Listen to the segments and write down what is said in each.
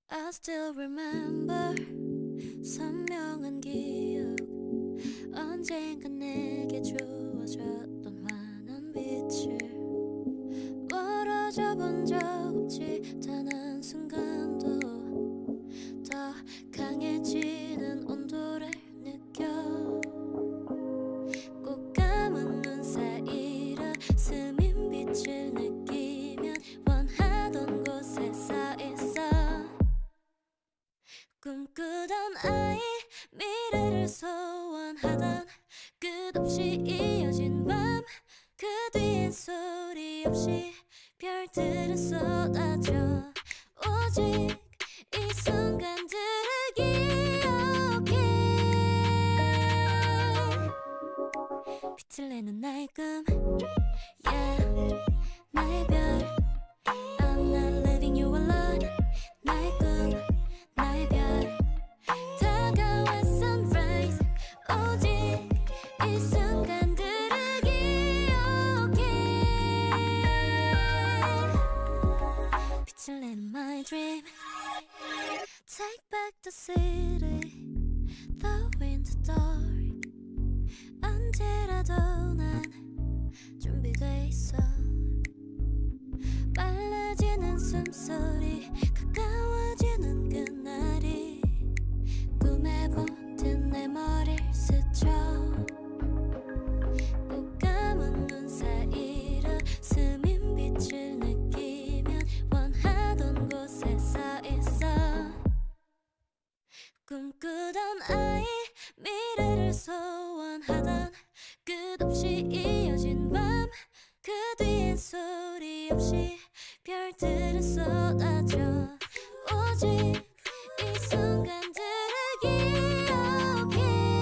I still remember 선명한 기억 언젠간 내게 주어졌던 환한 빛을 멀어져 본 적 없지 단 한순간도 더 강해지는 온도를 느껴 꼭 감은 눈 사이로 스민 빛을 느끼면 원하던 곳에 서 있어 꿈꾸던 아이 미래를 소원하던 끝없이 이어진 밤 그 뒤엔 소리 없이 별들은 쏟아져 오직 이 순간들을 기억해 빛을 내는 나의 꿈 yeah. 나의 별 I'm not leaving you alone 나의 꿈 나의 별 다가와 sunrise 오직 이 순간들을 기억해 빛을 내는 my dream Take back the city the winter dark 언제라도 난 준비돼 있어 빨라지는 숨소리 가까워지는 그날이 꿈에 본듯 내 머리를 스쳐 꼭 감은 눈 사이로 스민 빛을 느끼면 원하던 곳에 서 있어 꿈꾸던 아이 미래를 소원하던 끝없이 이어진 밤 그 뒤엔 소리 없이 별들은 쏟아져 오직 이 순간들을 기억해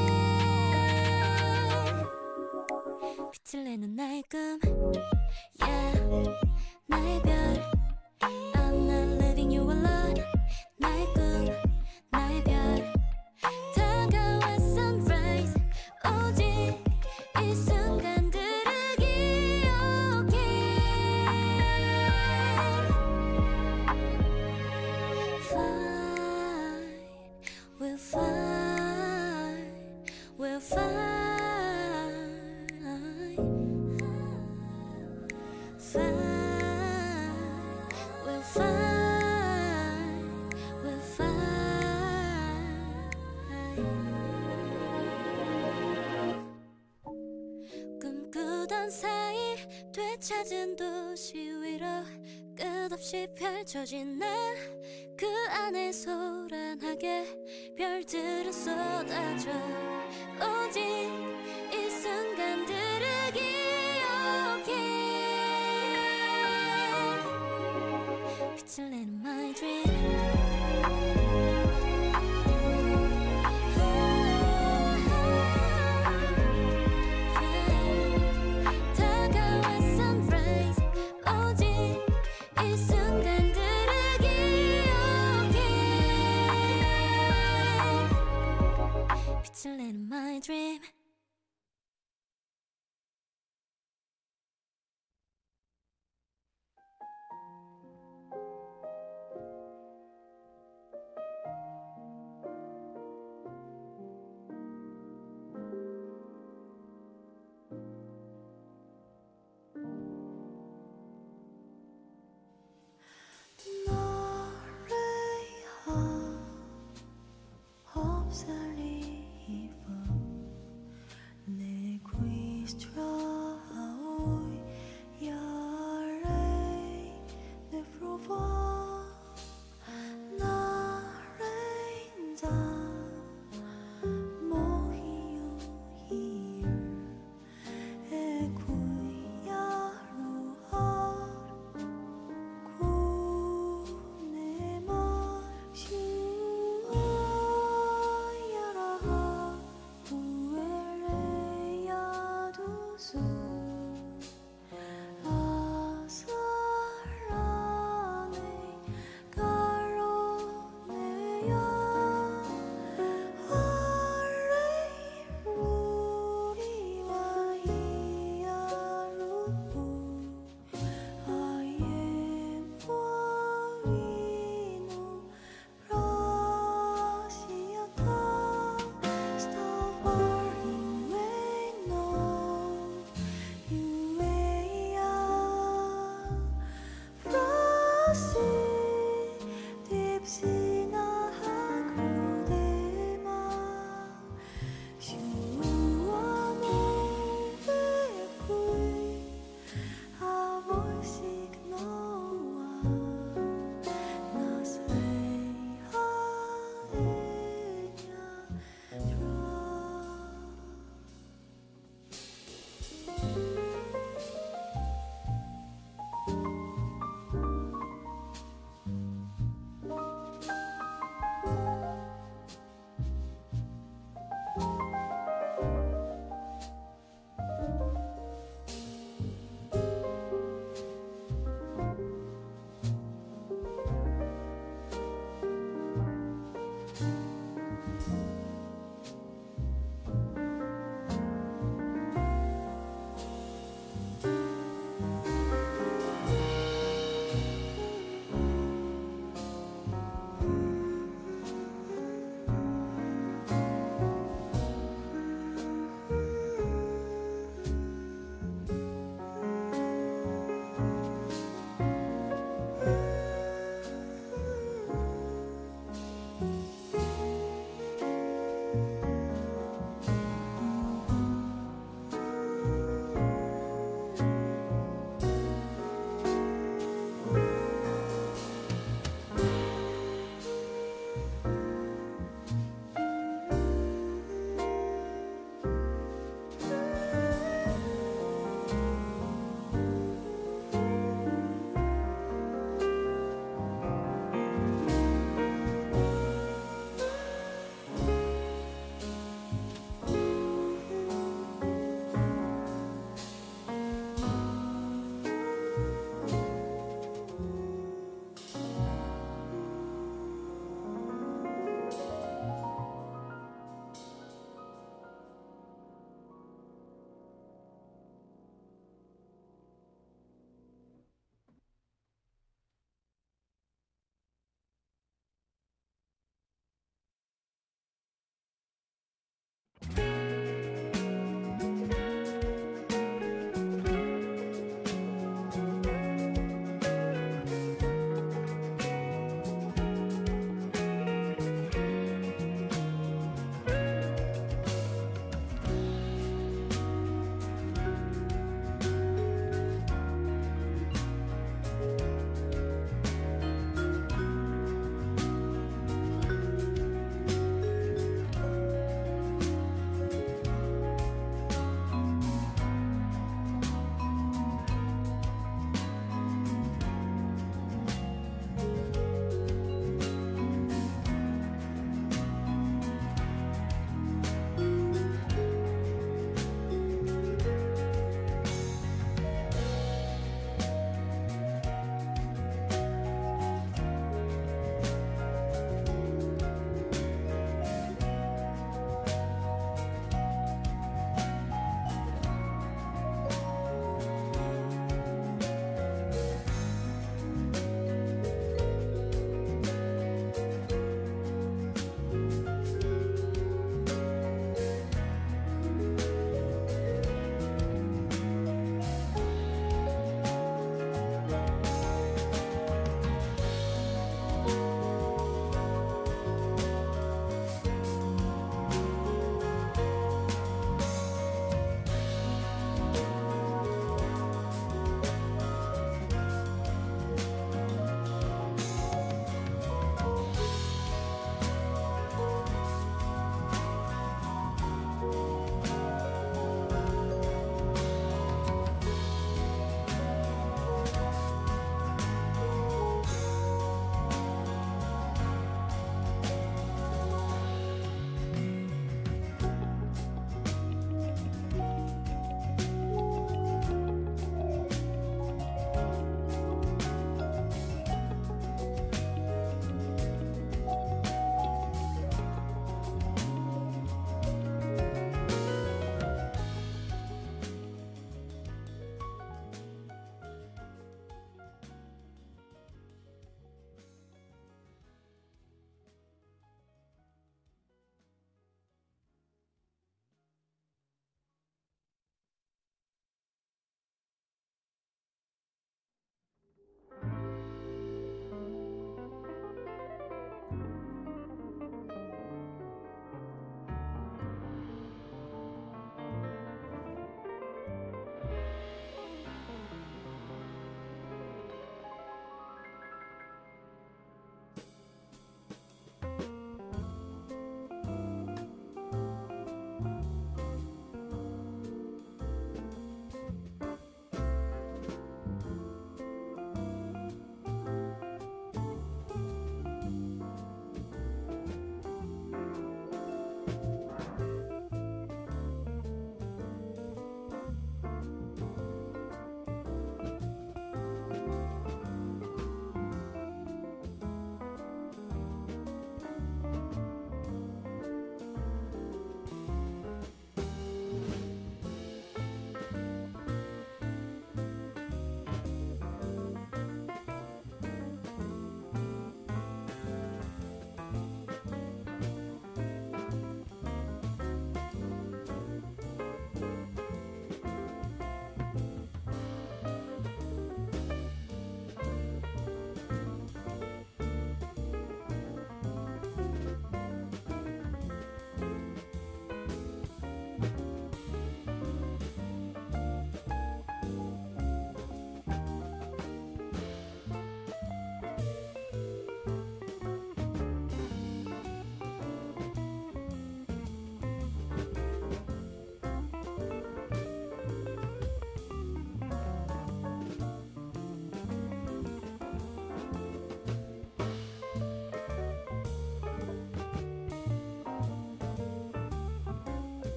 빛을 내는 나의 꿈 yeah. 나의 별 I'm not leaving you alone 나의 꿈 나의 별 다가와 sunrise 오직 이 순간들을 기억해 Fine, we'll find, we'll find Fine, we'll find, we'll find 꿈꾸던 사이 되찾은 도시 위로 끝없이 펼쳐진 날 그 안에 소란하게 별들은 쏟아져 오직 이 순간들을 기억해 빛을 내는 my dream 다가와 sunrise 오직 이 순간들을 기억해 빛을 내는 my dream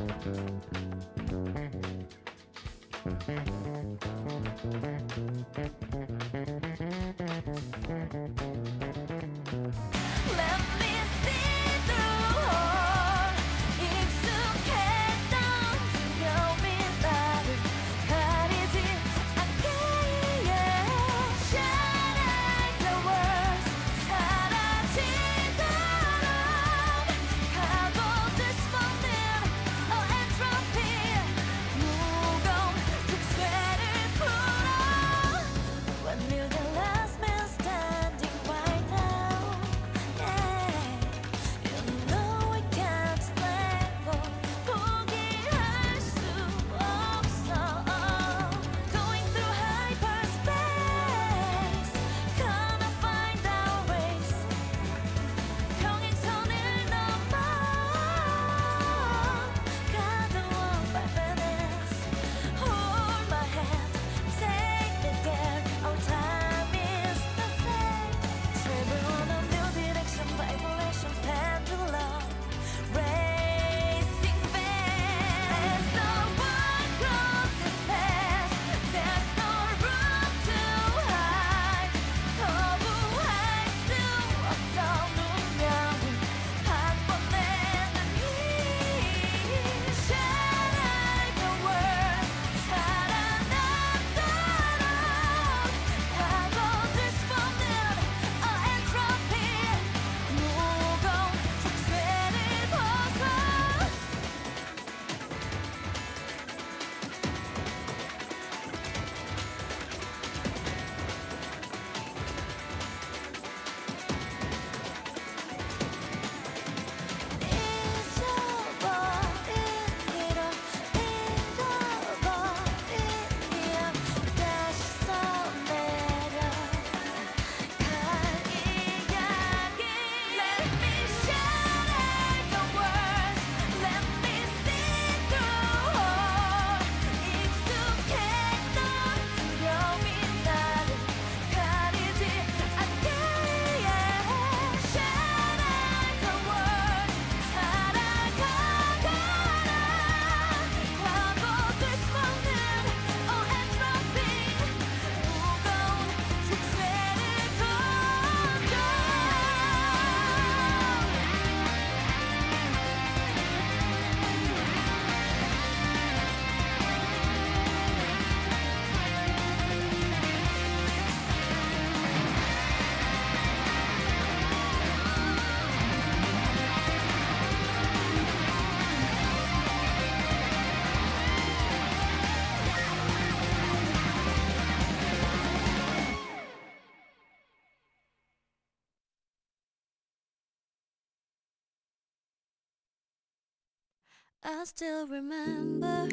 I still remember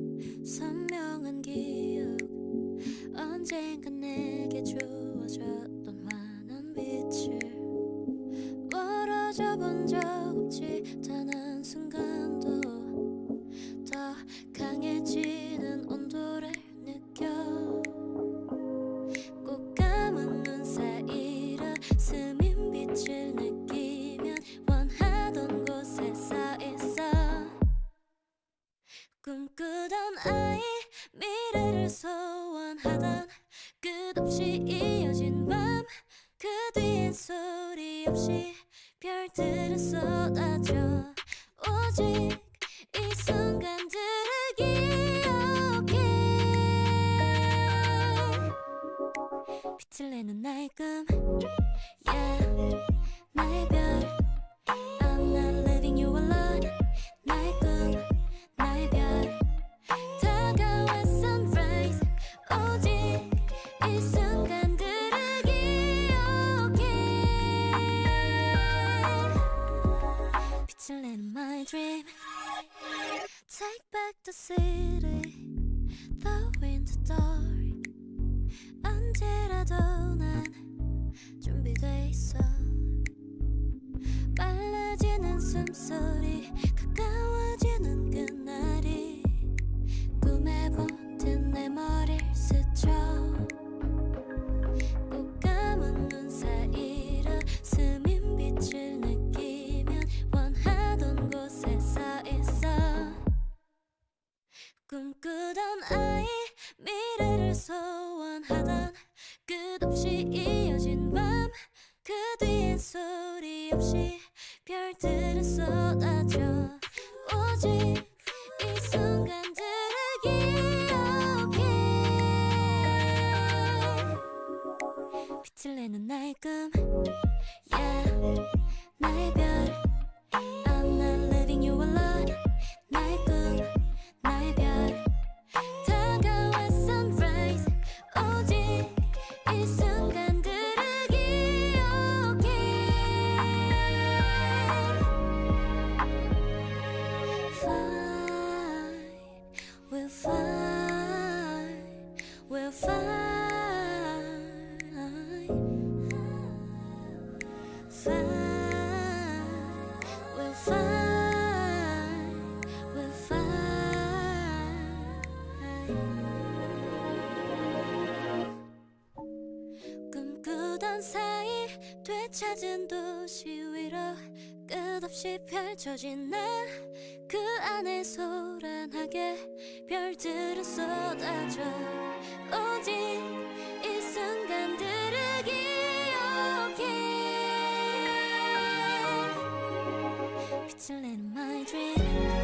선명한 기억 언젠가 내게 주어졌던 환한 빛을 멀어져 본 적 없지 단 한순간도 더 강해지는 온도를 느껴 꼭 감은 눈 사이로 스민 빛을 느끼면 원하던 곳에 서 있어 꿈꾸던 아이 미래를 소원하던 끝없이 이어진 밤 그 뒤엔 소리 없이 별들은 쏟아져 오직 이 순간들을 기억해 빛을 내는 나의 꿈 yeah. 나의 별 I'm not leaving you alone 나의 꿈 나의 별 다가와 sunrise 오직 이 순간들을 기억해 빛을 내는 my dream Take back the city the winter dark 언제라도 난 준비돼 있어 빨라지는 숨소리 가까워지는 그날이 꿈에 본 듯 내 머리를 스쳐 꼭 감은 눈 사이로 스민 빛을 느끼면 원하던 곳에 서 있어 꿈꾸던 아이 미래를 소원하던 끝없이 이어진 밤 그 뒤엔 소리 없이 별들은 쏟아져 오직 이 순간들을 기억해 빛을 내는 나의 꿈 yeah 나의 별 I'm not leaving you alone 나의 꿈 나의 별 다가와 sunrise 오직 이 순간들을 기억해 Fine we'll find we'll find Fine we'll find we'll find 꿈꾸던 사이 되찾은 도시 위로 끝없이 펼쳐진 날 그 안에 소란하게 별들은 쏟아져 오직 이 순간들을 기억해 빛을 내는 my dream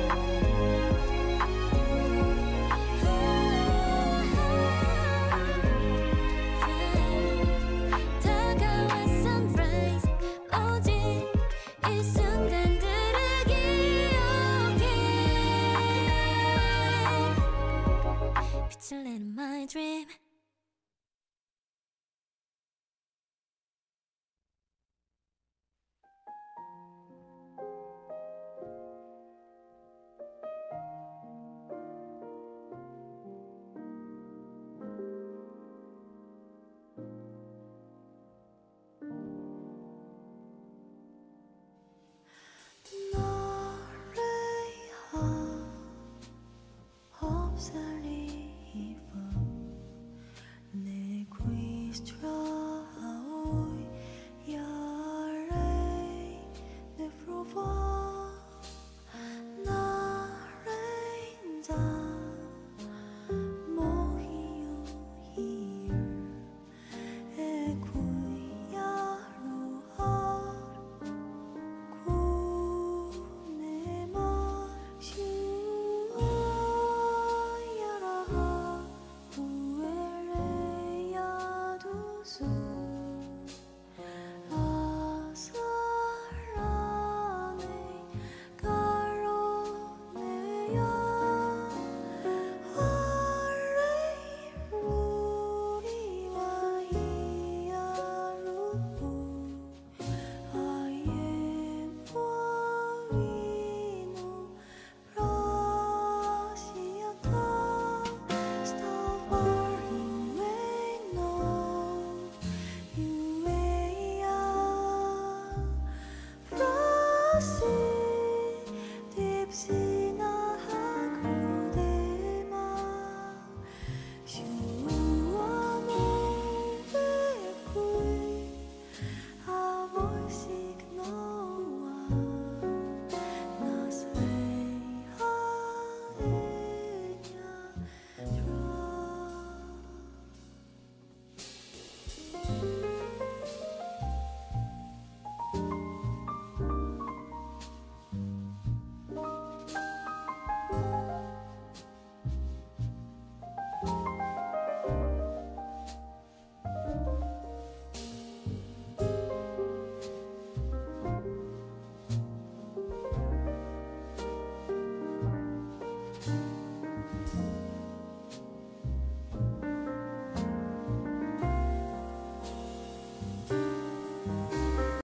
다가와 sunrise 오직 이 순간들을 기억해 빛을 내는 my dream 요